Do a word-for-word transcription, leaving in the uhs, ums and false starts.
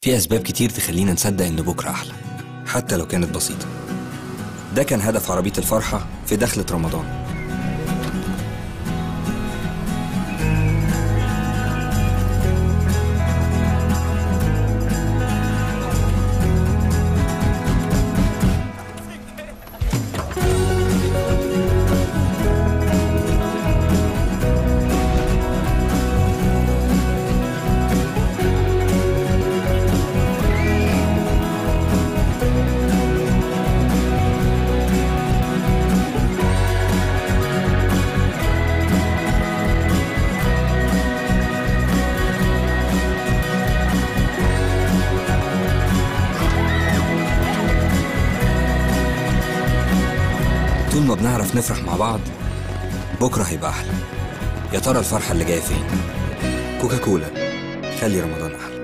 في أسباب كتير تخلينا نصدق إن بكرة أحلى حتى لو كانت بسيطة. ده كان هدف عربية الفرحة في دخلة رمضان. طول ما بنعرف نفرح مع بعض بكرة هيبقى أحلى. يا ترى الفرحة اللي جاية فين؟ كوكا كولا، خلي رمضان أحلى.